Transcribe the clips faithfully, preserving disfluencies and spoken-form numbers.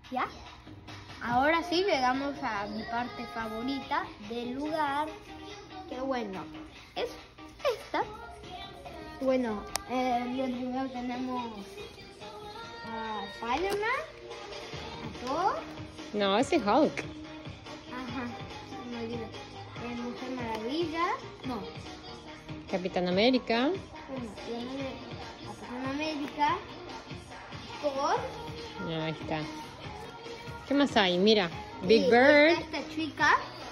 ¿Ya? Ahora sí llegamos a mi parte favorita del lugar. Que bueno, es esta. Bueno, eh, primero tenemos a Spider-Man, a Thor. No, ese es Hulk. Ajá, no me olvidé. Eh, Mujer Maravilla. No. Capitán América. Bueno, tiene a Capitán América. Thor. Ahí está. ¿Qué más hay? Mira, Big y Bird. está esta chica.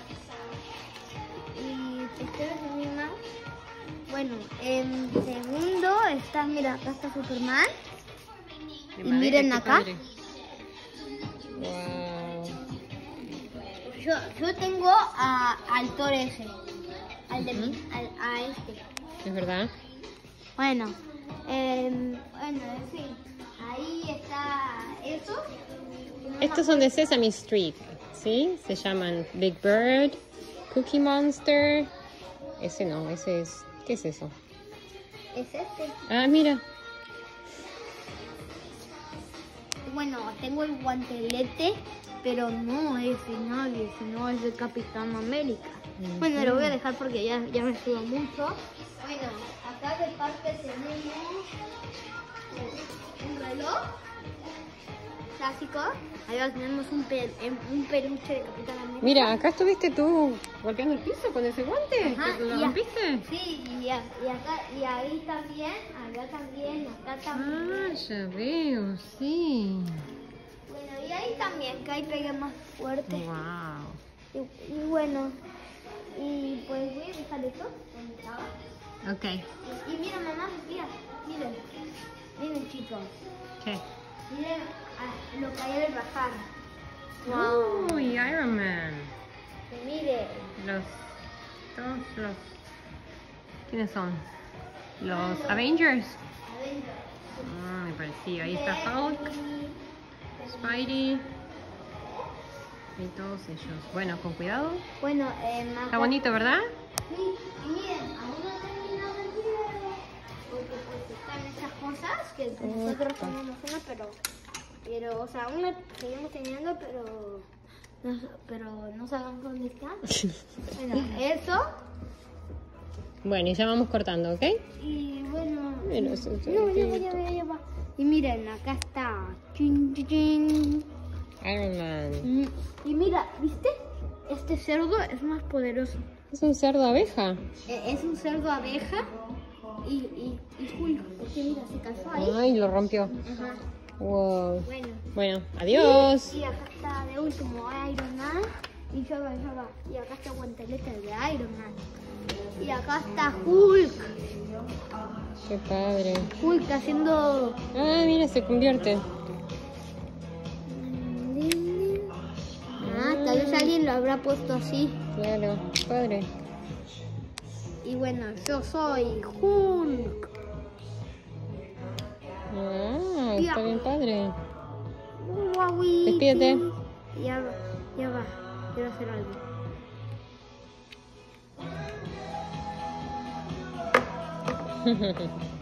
Y ustedes misma. Bueno, en segundo está, mira, acá está Superman. De Y madera, miren qué acá. padre. Wow. Yo, yo tengo a, al Thor ese. Al de Ujú. mi- al, a este. Es verdad. Bueno, eh, bueno, en fin. Ahí está eso. Estos son de Sesame Street, ¿sí? Se llaman Big Bird, Cookie Monster. Ese no, ese es... ¿Qué es eso? Es este. Ah, mira. Bueno, tengo el guantelete, pero no es de nadie, sino es de Capitán América. Ujú. Bueno, lo voy a dejar porque ya, ya me subo mucho. Bueno, acá de parte tenemos un reloj clásico. Ahí tenemos un, pe- un peluche de Capitán América. Mira, acá estuviste tú golpeando el piso con ese guante. Ajá, ¿Lo y a- rompiste? Sí, y, a- y acá, y ahí también, acá también, acá también. Ah, ya veo, sí. Bueno, y ahí también, que ahí pegué más fuerte. Wow. Y, y bueno, y pues voy a dejar esto donde estaba. Ok. Y, y mira, mamá, mira, miren, miren chicos, ¿Qué? miren a, lo que hay al bajar. Uy, Iron Man. Y miren, Los... Todos los... ¿Quiénes son? Los Avengers. adentro. Ah, me parecía. Ahí está Hulk, Spidey. Y todos ellos. Bueno, con cuidado. Bueno, eh, más Está bonito, ¿verdad? Sí, y miren, aún no he terminado el video. Porque pues están esas cosas que nosotros Opa. tenemos una, pero, pero, o sea, aún la seguimos teniendo, pero, no, pero no sabemos dónde está. Bueno, eso. Bueno, y ya vamos cortando, ¿ok? Y bueno, Mira, ese no, ya va, ya va, ya va. Y miren, acá está. Chin, chin, chin. Iron Man. Mm, Y mira, ¿viste? Este cerdo es más poderoso. Es un cerdo abeja. Eh, Es un cerdo abeja y, y, y Hulk, porque mira, se cayó ahí. Ay, lo rompió. Ajá. Wow. Bueno. Bueno, adiós. Y acá está de último Iron Man. Y ya va, ya va. Y acá está guantelete de Iron Man. Y acá está Hulk. Qué padre. Hulk haciendo... Ah, mira, se convierte. Ah, tal vez alguien lo habrá puesto así. Claro, padre. Y bueno, yo soy Hulk. Ah, está bien padre. Guauí. Despídete. Ya va, ya va. Quiero hacer algo.